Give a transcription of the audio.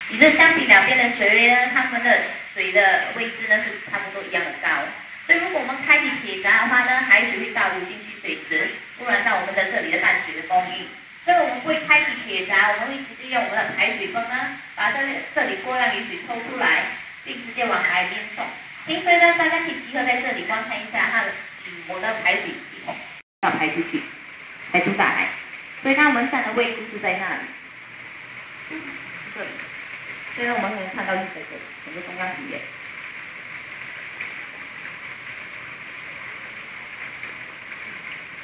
你这相比两边的水位呢，它们的水的位置呢是差不多一样的高。所以如果我们开启铁闸的话呢，海水会倒流进去水池，污染到我们的这里的淡水的供应。所以我们会开启铁闸，我们会直接用我们的排水泵呢，把这里过量雨水抽出来，并直接往海边送。所以呢，大家可以集合在这里观看一下它的我的排水系统要排出去，排出大海。所以它门扇的位置是在那里，这里。所以呢，我们可能看到是在这里，整个中央体院。